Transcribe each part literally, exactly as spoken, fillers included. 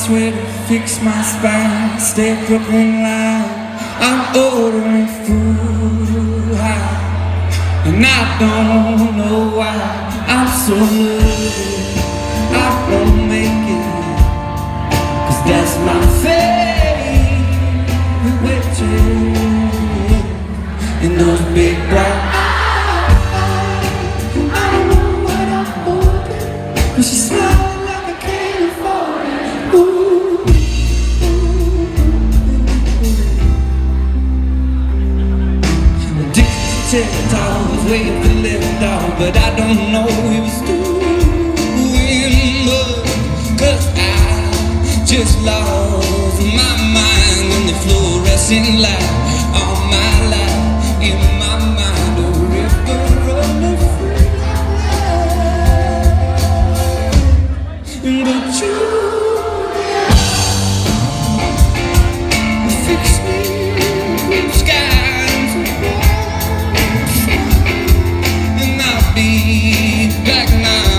swear to fix my spine, stay Brooklyn line. I'm ordering food high, and I don't know why I'm so nervous I won't make it, 'cause that's my favorite waitress in those big black eyes. I don't know what I'm ordering, but she smiles like I can't afford it. Ooh. I was waiting for left dog, but I don't know he was doing much, 'cause I just lost my mind in the fluorescent light. All my life in my mind, a river running free. But you fix me, skies back now.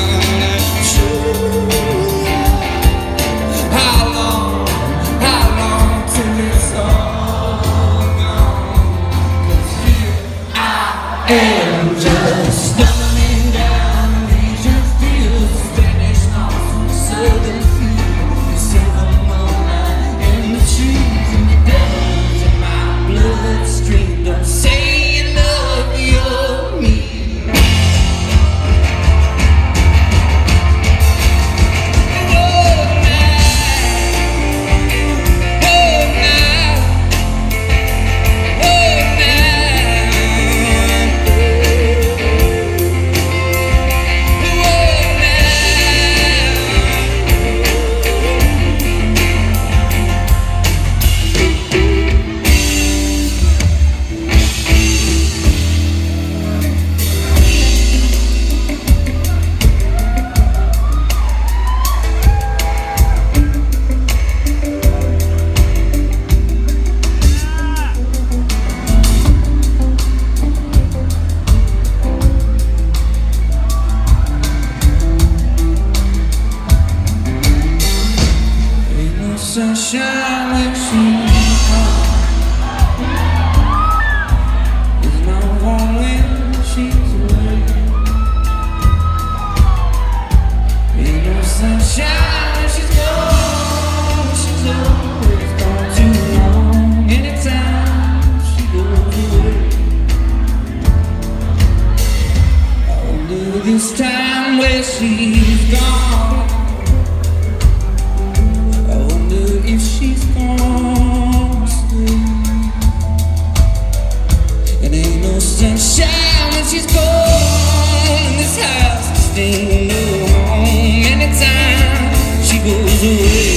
How long, how long till it's all gone? 'Cause here I am, just stumbling down Asian fields, vanished off from the southern fields, the silver moonlight and the trees and the devils in my bloodstream. Don't say you love your me. Sunshine when she's gone, there's no warm when she's away. Ain't no sunshine when she's gone, she's always gone too long. Anytime she goes away, I wonder this time where she's gone, if she's gonna stay. It ain't no sunshine when she's gone, and this house just ain't no home anytime she goes away.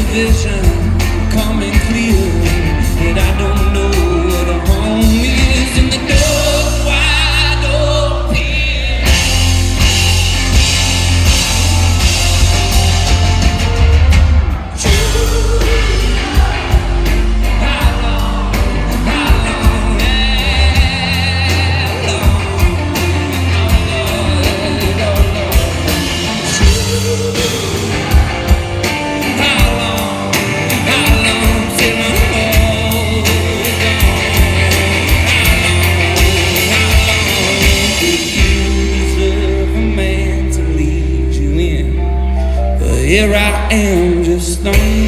the vision coming clear that I don't know what a home is in the dark, wide open. How long, how long, how long, here I am, just on